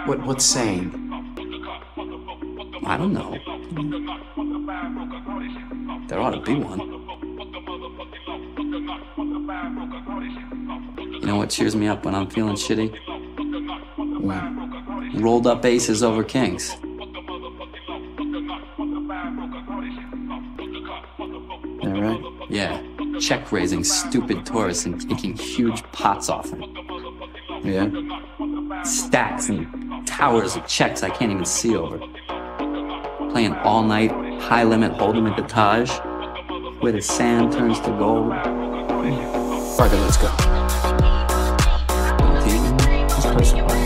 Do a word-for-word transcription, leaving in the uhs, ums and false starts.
What, what's sane? I don't know. There ought to be one. You know what cheers me up when I'm feeling shitty? What? Rolled up aces over kings. That right? Yeah, check raising stupid tourists and taking huge pots off them. Yeah? Stacks and towers of checks I can't even see over. Playing all night, high limit hold'em at the Taj, where the sand turns to gold. Fuck it, let's go. This person